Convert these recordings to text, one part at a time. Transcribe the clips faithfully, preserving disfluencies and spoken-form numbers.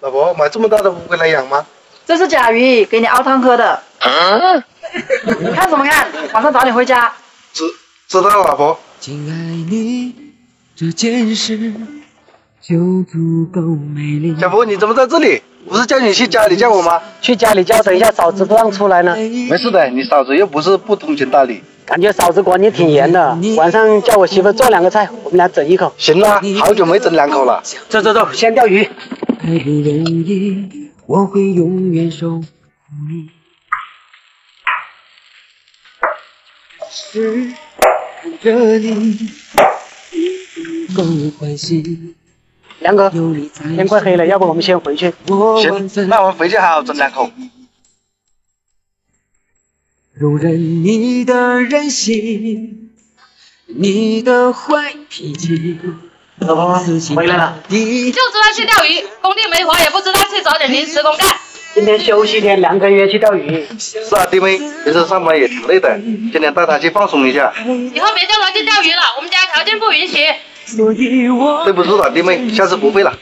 老婆，买这么大的乌龟来养吗？ 这是甲鱼，给你熬汤喝的。啊、你看什么看？晚上早点回家。 知知道了，老婆。 仅爱你这件事就足够美丽。 小福，你怎么在这里？不是叫你去家里叫我吗？ 去家里叫，等一下嫂子不让出来呢。 没事的，你嫂子又不是不通情达理。 感觉嫂子管你挺严的，晚上叫我媳妇做两个菜，我们俩整一口。 行了，好久没整两口了。 走走走，先钓鱼。 太不容易，我会永远守护你。是看着你，够欢喜。 梁哥，天快黑了，要不我们先回去？ 行，那我们回去好好整两口。 容忍你的任性，你的坏脾气。 老婆，回来了。 就知道去钓鱼，工地没活也不知道去找点临时工干。 今天休息天，两个约去钓鱼。 是啊，弟妹，平时上班也挺累的，今天带她去放松一下。 以后别叫她去钓鱼了，我们家条件不允许。 对不住了，弟妹，下次不会了。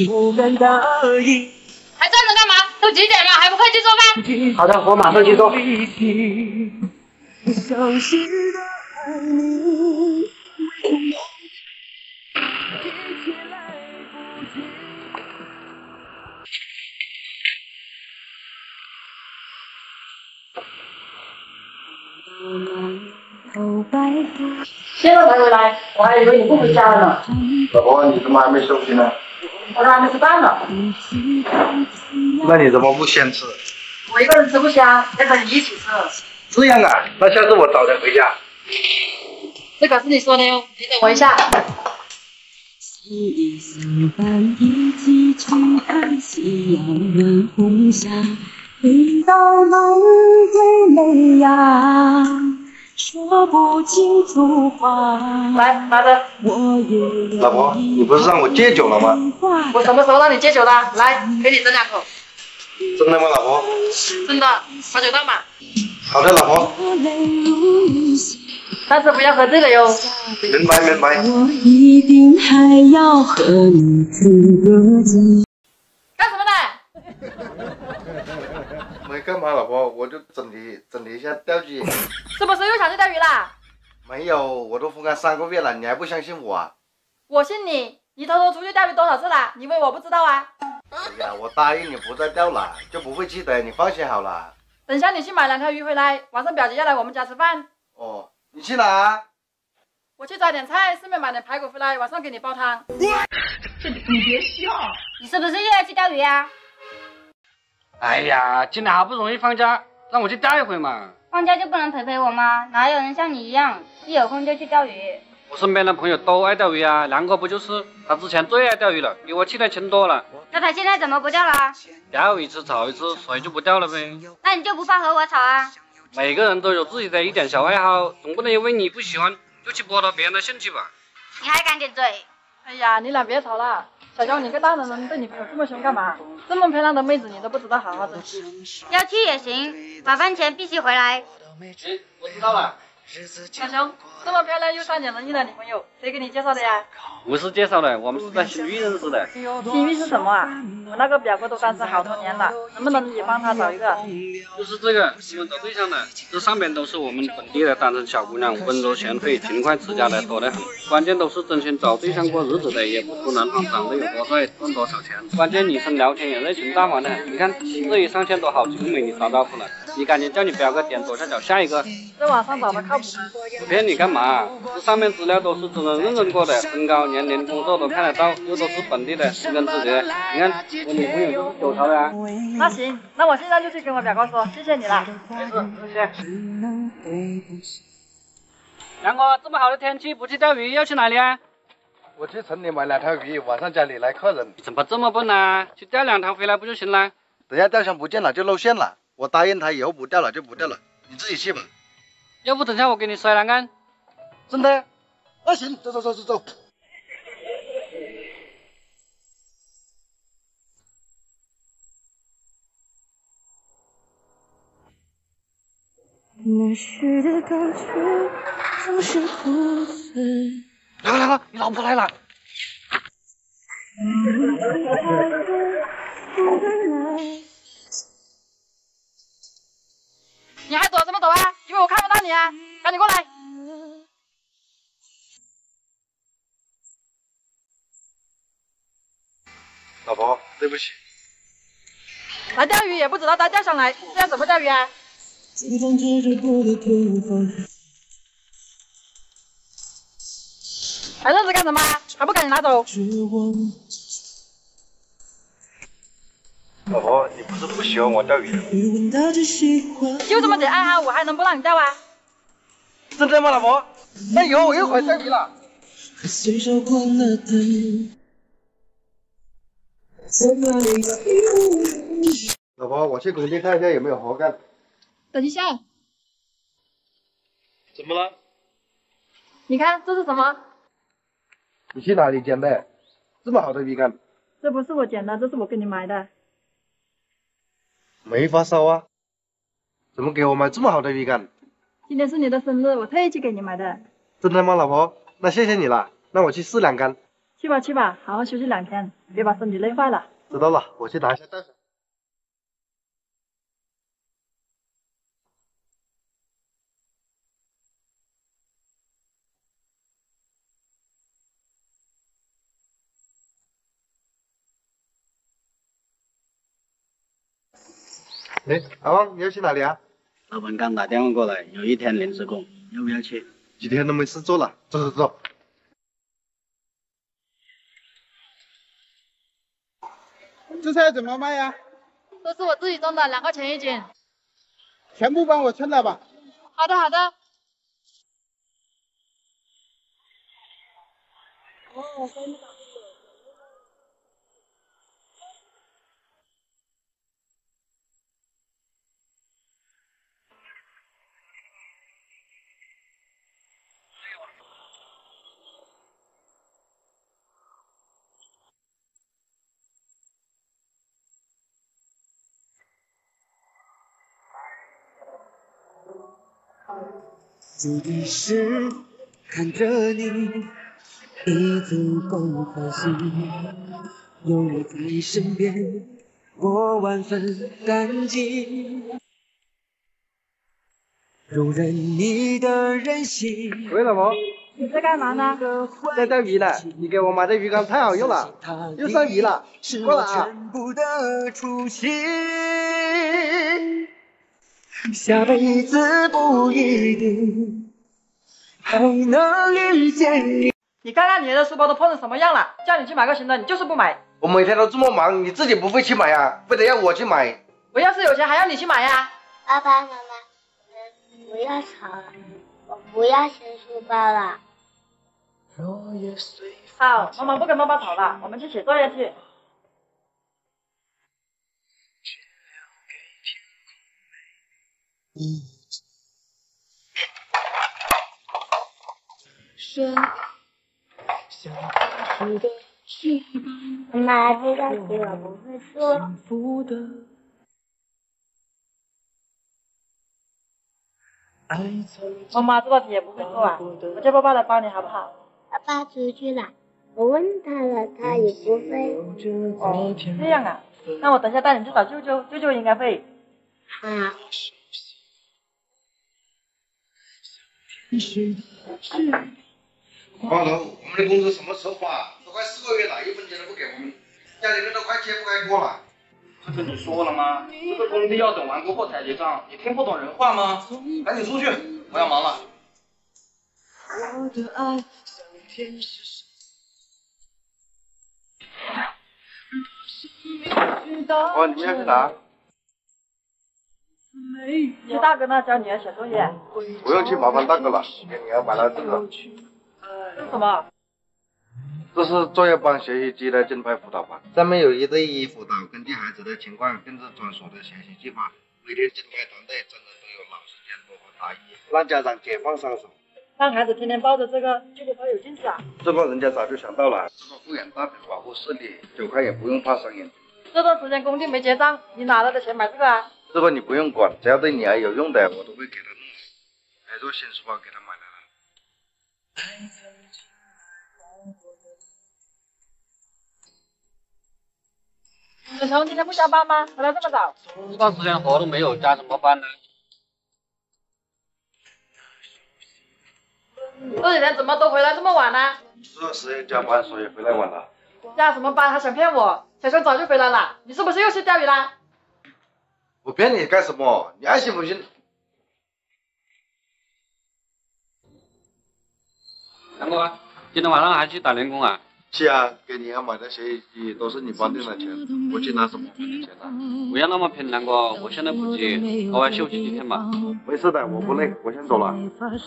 还站着干嘛？都几点了，还不快去做饭？ 好的，我马上去做。 现在才回来，我还以为你不回家了呢。 老婆，你怎么还没休息呢？ 我都还没吃饭呢。 那你怎么不先吃？ 我一个人吃不香，要和你一起吃。 这样啊，那下次我早点回家。 这可是你说的哟，你等我一下。 相伴一起去看夕阳暖红霞，一道浓最美呀，说不清楚话。 来，拿着。 老婆，你不是让我戒酒了吗？ 我什么时候让你戒酒的？来，给你整两口。 真的吗，老婆？ 真的，把酒倒满。 好的，老婆。 但是不要喝醉了哟。 明白明白。 我一定还要和你吃个鸡。 干什么呢？ 没干嘛，老婆，我就整理整理一下钓具。 是不是又想去钓鱼啦？ 没有，我都封干三个月了，你还不相信我啊？ 我信你，你偷偷出去钓鱼多少次了？你以为我不知道啊？ 哎呀，我答应你不再钓了，就不会记得，你放心好了。 等下你去买两条鱼回来，晚上表姐要来我们家吃饭。 哦，你去哪啊？ 我去找点菜，顺便买点排骨回来，晚上给你煲汤。 你别笑。 你是不是又要去钓鱼啊？ 哎呀，今天好不容易放假，让我去钓一回嘛。 放假就不能陪陪我吗？哪有人像你一样，一有空就去钓鱼？ 我身边的朋友都爱钓鱼啊，梁哥不就是？他之前最爱钓鱼了，比我去的勤多了。 那他现在怎么不钓了？ 钓一次吵一次，所以就不钓了呗。 那你就不怕和我吵啊？ 每个人都有自己的一点小爱好，总不能因为你不喜欢就去剥夺别人的兴趣吧？ 你还敢顶嘴？ 哎呀，你俩别吵了。小娇，你个大男人对你朋友这么凶干嘛？这么漂亮的妹子你都不知道好好珍惜。 要去也行，晚饭前必须回来。 行，我知道了。 小熊，这么漂亮又善解人意的女朋友，谁给你介绍的呀？ 不是介绍的，我们是在新域认识的。 新域是什么啊？我那个表哥都单身好多年了，能不能也帮他找一个？ 就是这个，我们找对象的，这上面都是我们本地的单身小姑娘，温柔贤惠、勤快持家的多得很。关键都是真心找对象过日子的，也不图男方长得有多帅，赚多少钱。关键女生聊天也热情大方的很。你看这一上线都好几个美女打招呼了，你赶紧叫你表哥点左下角下一个。 这网上找的靠谱吗？ 我骗你干嘛？这上面资料都是真人认证过的，身高、年龄、工作都看得到，又都是本地的，知根知节。你看我女朋友就是九朝的啊。 那行，那我现在就去跟我表哥说，谢谢你了。 没事，谢谢。梁哥，这么好的天气不去钓鱼，要去哪里啊？ 我去城里买两条鱼，晚上家里来客人。 怎么这么笨啊？去钓两条回来不就行了？ 等下钓箱不见了就露馅了，我答应他以后不钓了就不钓了，你自己去吧。 要不等下我给你甩栏杆？ 真的？那行，走走走走走。 那时的感觉总是不分。 来了来了，你老婆来了。 不啊？赶紧过来！ 老婆，对不起。 来钓鱼也不知道再钓上来，这样怎么钓鱼啊？还愣着干什么？还不赶紧拿走！ 老婆，你不是不喜欢我钓鱼？ 就这么点爱好，我还能不让你钓啊？ 真的吗，老婆？那以后我又会钓鱼了。老婆，我去工地看一下有没有活干。 等一下， 怎么了？ 你看这是什么？ 你去哪里捡的？这么好的鱼竿？ 这不是我捡的，这是我给你买的。 没发烧啊？怎么给我买这么好的鱼竿？ 今天是你的生日，我特意去给你买的。 真的吗，老婆？那谢谢你了。那我去试两竿。 去吧去吧，好好休息两天，别把身体累坏了。 知道了，我去拿一下袋子。哎，阿旺，你要去哪里啊？ 老板刚打电话过来，有一天临时工，要不要去？ 几天都没事做了，走走走。 这菜怎么卖呀？ 这是我自己种的，两块钱一斤。 全部帮我称了吧。 好的好的。哦，真的。 有的是看着你，已足够开心。有你在身边，我万分感激。容忍你的任性。 喂，老婆， 你在干嘛呢？ 在钓鱼呢。你给我买的鱼竿太好用了，又上鱼了，过来啊！ 全部的初心。下辈子不一定还能遇见你。 你看看你的书包都破成什么样了，叫你去买个新的，你就是不买。 我每天都这么忙，你自己不会去买啊，非得要我去买。 我要是有钱，还要你去买呀？ 爸爸妈妈，我们不要吵了，我不要掀书包了。 好，妈妈不跟爸爸吵了，我们去写作业去。 妈妈，这道题我不会做。 妈妈这道题也不会做啊，我叫爸爸来帮你好不好？ 爸爸出去了，我问他了，他也不会。 哦，这样啊，那我等下带你去找舅舅，舅舅应该会。 好。 花头，我们的工资什么时候发？都快四个月了，一分钱都不给我们，家里人都快揭不开锅了。 不是你说了吗？这个工地要等完过后才结账，你听不懂人话吗？赶紧出去，我要忙了。 我的爱像天使。 哦，你们要去哪？ 去大哥那教女儿写作业。 不用去麻烦大哥了，给女儿买了这个。 这是什么？ 这是作业帮学习机的正派辅导班，上面有一对一辅导，根据孩子的情况定制专属的学习计划。每天正派团队真的都有老师监督和答疑，让家长解放双手。 让孩子天天抱着这个，就不怕有近视啊？ 这帮人家早就想到了，这个护眼大屏保护视力，九块也不用怕伤眼睛。 这段时间工地没结账，你哪来的钱买这个啊？ 这个你不用管，只要对女儿有用的，我都会给她弄来。买座新书包给她买来了。 小熊今天不加班吗？回来这么早？ 这段时间活都没有，加什么班呢？ 这几天怎么都回来这么晚呢？ 这时间加班，所以回来晚了。 加什么班还想骗我？小熊早就回来了，你是不是又去钓鱼啦？ 我骗你干什么？你爱信不信？ 杨哥，今天晚上还去打零工啊？ 去啊，给你要买的洗衣机都是你帮定的钱，我去拿什么赔你钱啊？ 不要那么拼，杨哥，我现在不急，偶尔休息几天吧。 没事的，我不累，我先走了。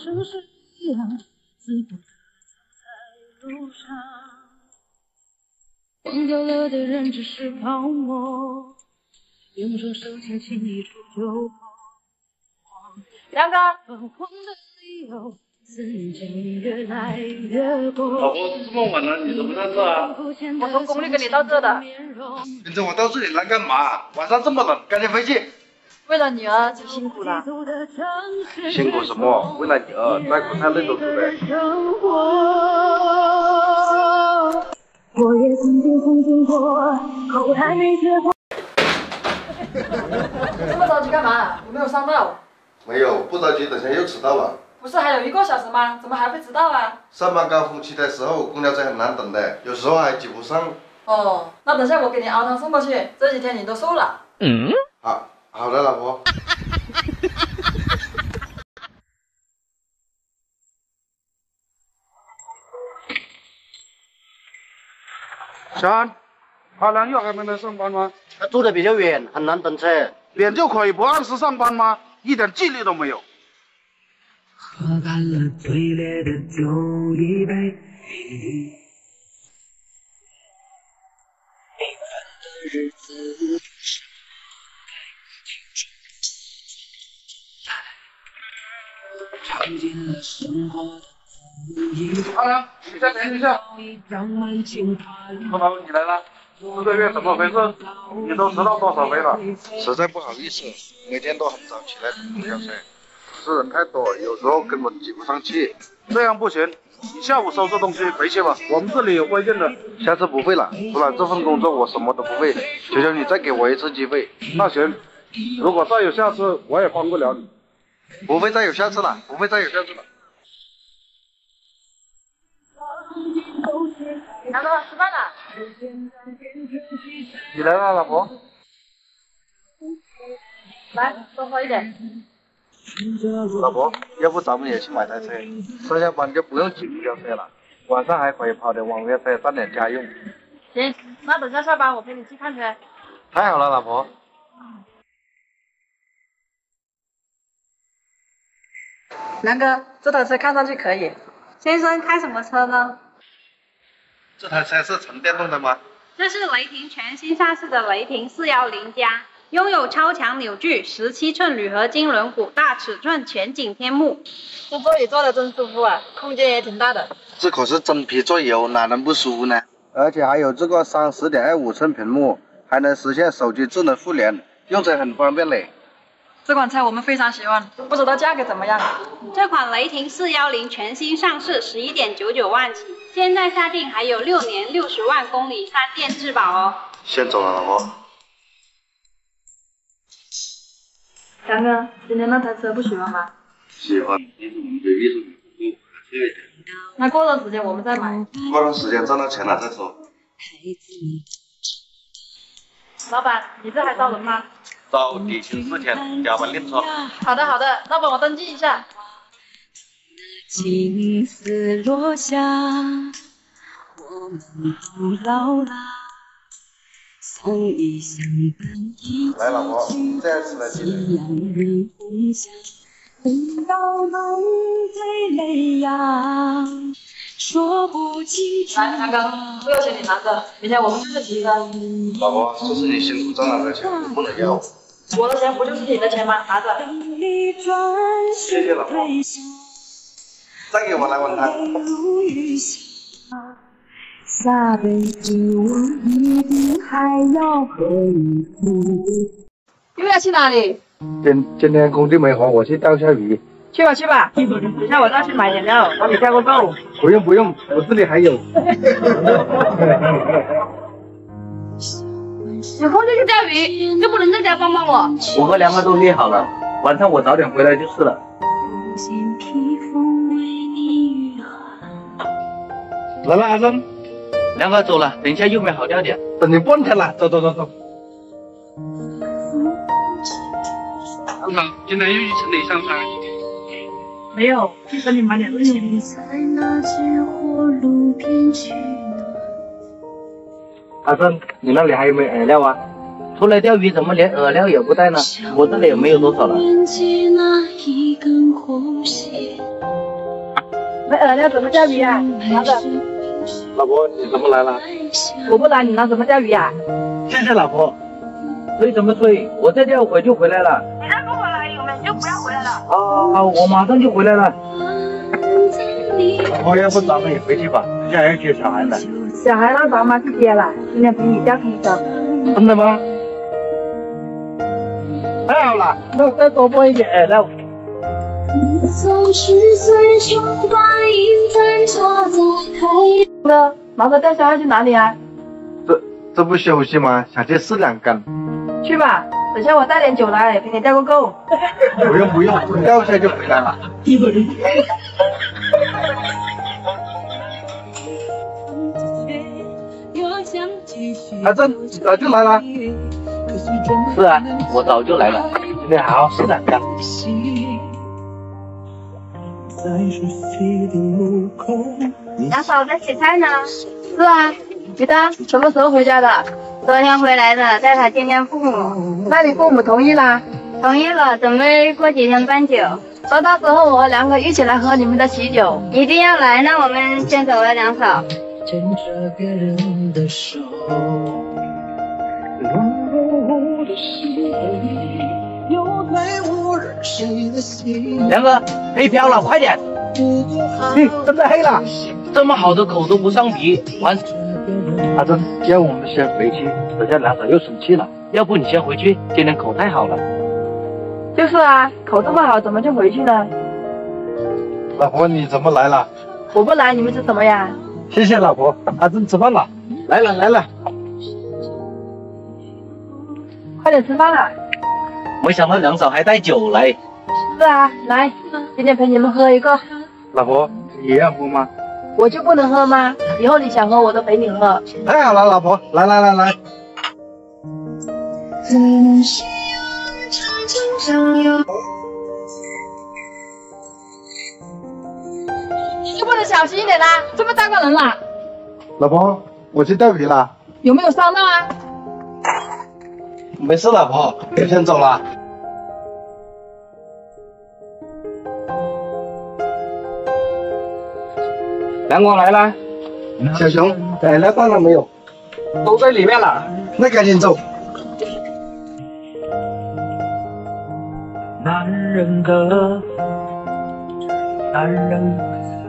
忘掉了的人只是泡沫，用双手轻轻一触就破。 杨哥， 疯狂的理由怎将越来越多？ 老婆，这么晚了，你怎么在这啊？ 我从宫里跟你到这的。 跟着我到这里来干嘛？晚上这么冷，赶紧回去。 为了女儿挺辛苦的。 辛苦什么？为了女儿，再苦太累都值得。 我也曾经曾经过，后来没结果。 这么着急干嘛？有没有上到？ 没有，不着急，等下又迟到了。 不是还有一个小时吗？怎么还会迟到啊？ 上班高峰期的时候，公交车很难等的，有时候还挤不上。 哦，那等下我给你熬汤送过去。这几天你都瘦了。 嗯。好，好的，老婆。 小安，阿良又还没来上班吗？ 他住的比较远，很难等车。 远就可以不按时上班吗？一点纪律都没有。 喝干了最烈的酒一杯，平凡的日子尝尽了生活的苦与阿良，你先等一下。 让满情花老板，你来了。这个月怎么回事？你都迟到多少回了？ 实在不好意思，每天都很早起来等公交车，可是人太多，有时候根本挤不上去。 这样不行，你下午收拾东西回去吧，我们这里有规定的。 下次不会了，除了这份工作我什么都不会，求求你再给我一次机会。 那行，如果再有下次，我也帮不了你。 不会再有下次了，不会再有下次了。 杨哥，吃饭了。 你来了，老婆。 来，多喝一点。 老婆，要不咱们也去买台车，上下班就不用挤公交车了，晚上还可以跑点网约车赚点家用。 行，那等下下班我陪你去看车。 太好了，老婆。 南哥，这台车看上去可以。 先生开什么车呢？ 这台车是纯电动的吗？ 这是雷霆全新上市的雷霆四一零加，拥有超强扭矩、十七寸铝合金轮毂、大尺寸全景天幕。 这座椅坐的真舒服啊，空间也挺大的。 这可是真皮座椅哦，哪能不舒服呢？而且还有这个三十点二五寸屏幕，还能实现手机智能互联，用起来很方便嘞。 这款车我们非常喜欢，不知道价格怎么样？ 这款雷霆四一零全新上市，十一点九九万起，现在下定还有六年六十万公里三电质保哦。 先走了，老婆。 杨哥，今天那台车不喜欢吗？ 喜欢，但是我们对艺术品不够，还缺一点。 那过段时间我们再买。 过段时间挣到钱了再说。 老板，你这还招人吗？ 招底薪四千，加班另说。 好的好的，那帮我登记一下。 青丝落下，我们都老了，相依相伴一来，老婆，这样吃了几人分享，等到梦最美呀，说不清楚。 来，南哥，这个钱你拿着，明天我们就去提车。 老婆，这是你辛苦挣来的钱，我不能要。 我的钱不就是你的钱吗？拿着。 谢谢老婆。再给我来碗汤。 下辈子我一定还要和你哭。 又要去哪里？ 今今天工地没活，我去钓下鱼。 去吧去吧，等下我再去买点料，帮你钓个够。 不用不用，我这里还有。 有空就去钓鱼，就不能在家帮帮我？ 我和梁哥都约好了，晚上我早点回来就是了。 披风为你来了，阿珍。 两个走了，等一下右面好掉点。 等你半天了，走走走走。 老嫂，今天又去城里上山？ 没有，去城里买点东西。 阿珍，你那里还有没有饵料啊？出来钓鱼怎么连饵料也不带呢？我这里也没有多少了。 没饵料怎么钓鱼啊？拿着。 老婆，你怎么来了？ 我不来，你拿什么钓鱼啊？ 谢谢老婆。催什么催？我再钓会就回来了。 你再不回来，有没有就不要回来了。 啊，我马上就回来了。 老婆，要不咱们也回去吧，人家要接小孩呢。 小孩让爸妈去接了，今天陪你钓平生。 真的吗？太好了，那我再多播一点饵料。 哥，忙着带小孩去哪里啊？ 这这不休息吗？想去试两竿。 去吧，等下我带点酒来陪你钓个够。 不用不用，钓一下就回来了。阿珍，你早就来了。 是啊，我早就来了。今天好好试两竿。 老嫂在洗菜呢。 是啊，于丹什么时候回家的？ 昨天回来的，带他见见父母。 那你父母同意啦？ 同意了，准备过几天办酒。 说到时候我和梁哥一起来喝你们的喜酒。 一定要来，那我们先走了，梁嫂。 牵着别人的手， 梁哥，黑漂了，快点！ 嘿，真的黑了， 这么好的口都不上皮，完。 阿珍，要我们先回去，等下梁嫂又生气了。 要不你先回去，今天口太好了。 就是啊，口这么好，怎么就回去呢？ 老婆，你怎么来了？ 我不来，你们吃什么呀？ 谢谢老婆，阿珍吃饭了。来了来了， 快点吃饭了。 没想到梁嫂还带酒来。 是啊，来，今天陪你们喝一个。 老婆，你也要喝吗？ 我就不能喝吗？以后你想喝我都陪你喝。 太好了，老婆，来来来来。 你就不能小心一点啦？这么大个人了。 老婆，我去钓鱼了。 有没有伤到啊？ 没事，老婆，我先走了。 梁光来了。 小熊，饵料到了没有？ 都在里面了。 那赶紧走。 男人的男人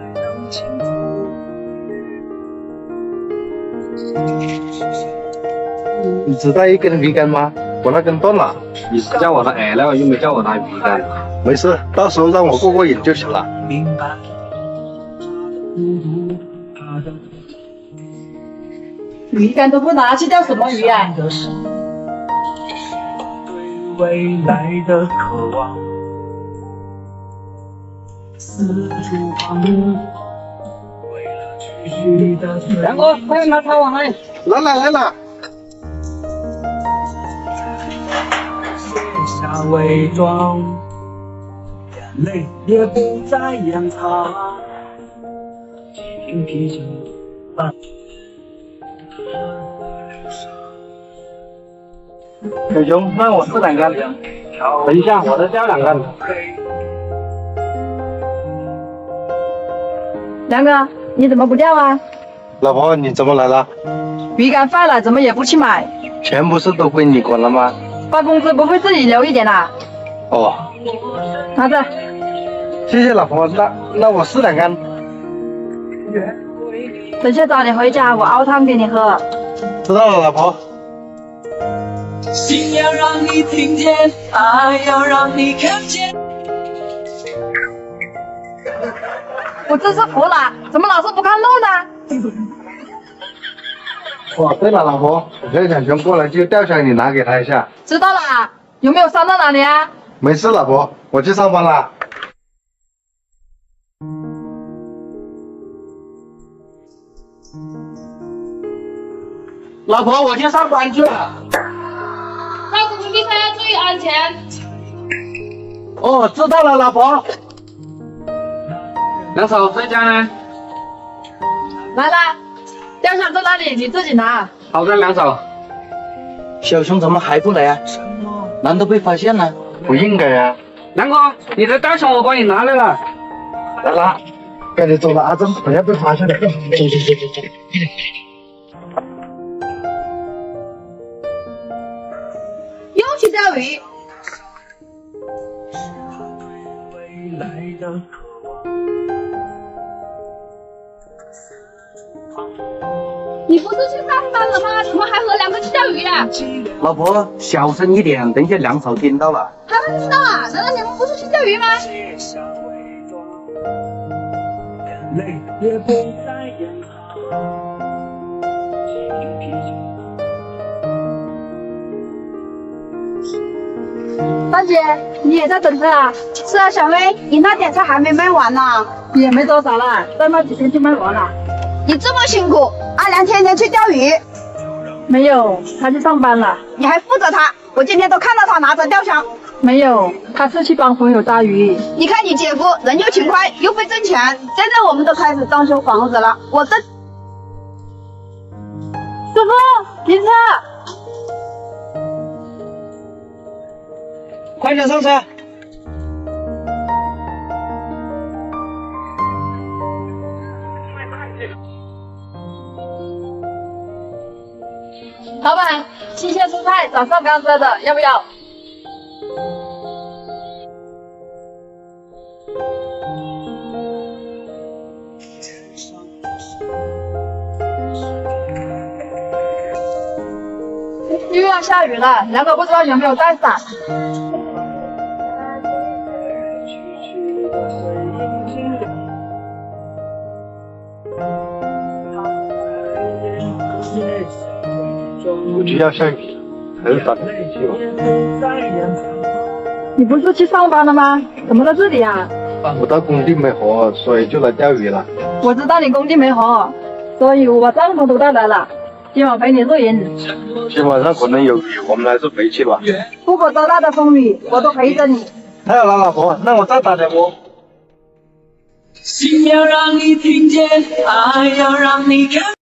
你只带一根鱼竿吗？我那根断了。 你是叫我的饵料，又没叫我拿鱼竿。 没事，到时候让我过过瘾就行了。 明白鱼竿都不拿去钓什么鱼啊？ 对未来的渴望，四处旁为了继续的梁哥，快拿擦网来。 来了来了。 卸下伪装，眼泪也不再掩藏，几瓶啤酒伴小熊，那我试两竿。等一下，我再钓两竿。 梁哥，你怎么不钓啊？ 老婆，你怎么来了？ 鱼竿坏了，怎么也不去买？ 钱不是都归你管了吗？ 发工资不会自己留一点啊？ 哦， 拿着。 谢谢老婆，那那我试两竿。 等下早点回家，我熬汤给你喝。 知道了，老婆。 心要让你听见，爱要让你看见。 我真是服了，怎么老是不看路呢？ 哦，对了，老婆，我跟小熊过来就钓箱，你拿给他一下。 知道了，有没有伤到哪里啊？ 没事，老婆，我去上班了。 老婆，我去上班去了。 照顾比赛要注意安全。 哦，知道了，老婆。 两手这家呢？ 来啦，雕像在那里，你自己拿。 好的，两手。 小熊怎么还不来啊？难道被发现了？ 不应该啊。 梁哥，你的雕像我帮你拿来了。 来啦，赶紧走了，阿珍，不要被发现了。走走走走走。 又去钓鱼。 你不是去上班了吗？怎么还和两个去钓鱼啊？ 老婆，小声一点，等一下两手听到了。 他们知道啊？难道你们不是去钓鱼吗？ 大姐，你也在等车啊？ 是啊，小薇，你那点菜还没卖完呢。 也没多少了，再卖几天就卖完了。 你这么辛苦，阿良天天去钓鱼。 没有，他去上班了。 你还负责他？我今天都看到他拿着钓枪。 没有，他是去帮朋友抓鱼。 你看你姐夫人又勤快又会挣钱，现在我们都开始装修房子了。我这师傅停车， 快点上车。 老板，新鲜蔬菜早上刚摘的，要不要？又要下雨了，两个不知道有没有带伞。 估计要下雨，还是打点天气吧。 你不是去上班了吗？怎么在这里啊？ 我到工地没活，所以就来钓鱼了。 我知道你工地没活，所以我帐篷都带来了，今晚陪你露营。 今晚上可能有雨，我们还是回去吧。 不管多大的风雨，我都陪着你。 太好了，老婆，那我再打点窝。 心要让你听见，爱要让你看。